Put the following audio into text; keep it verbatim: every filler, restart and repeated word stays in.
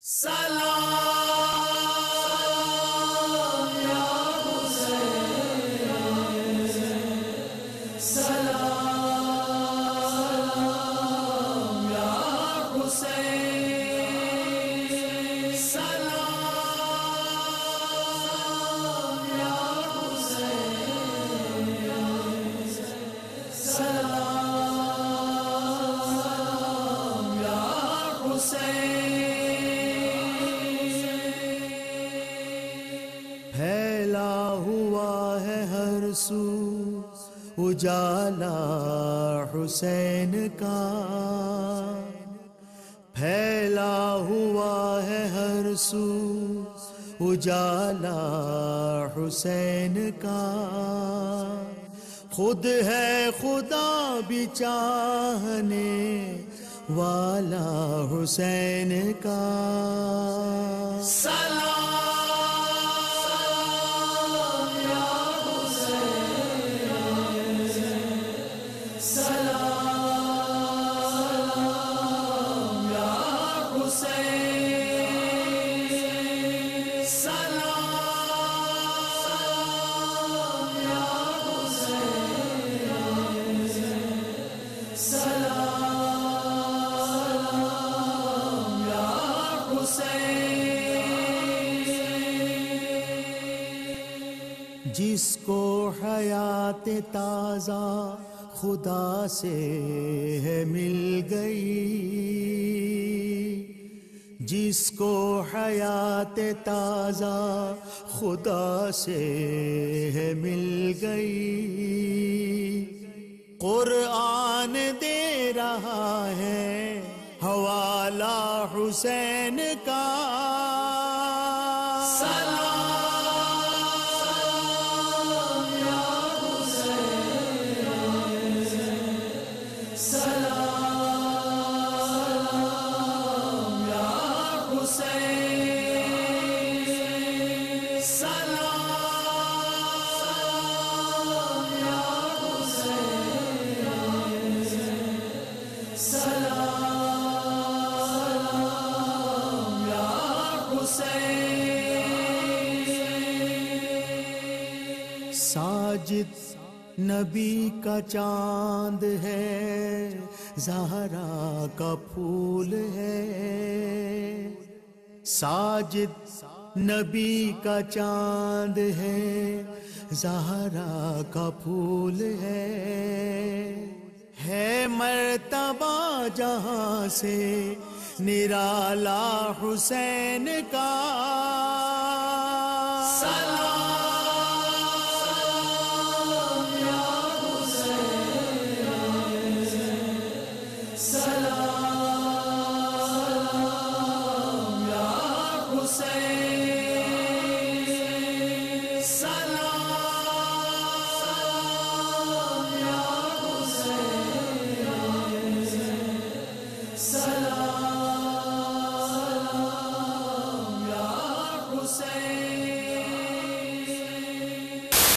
سلام یا حسین، سلام یا حسین، سلام یا حسین، سلام یا حسین۔ پھیلا ہوا ہے ہر سو اجالا حسین کا، پھیلا ہوا ہے ہر سو اجالا حسین کا، خود ہے خدا بھی چاہنے والا حسین کا۔ سلام یا حسین، سلام یا حسین، سلام یا حسین، سلام یا حسین۔ جس کو حیات تازہ خدا سے ہے مل گئی، جس کو حیات تازہ خدا سے ہے مل گئی، قرآن دے رہا ہے حوالہ حسین کا۔ سلام یا حسین، سلام یا حسین، سلام یا حسین، سلام یا حسین۔ ساجد نبی کا چاند ہے، زہرا کا پھول ہے، ساجد نبی کا چاند ہے، زہرا کا پھول ہے، ہے مرتبہ جہاں سے نرالا حسین کا۔ سلام یا حسین، سلام یا حسین، سلام یا حسین، سلام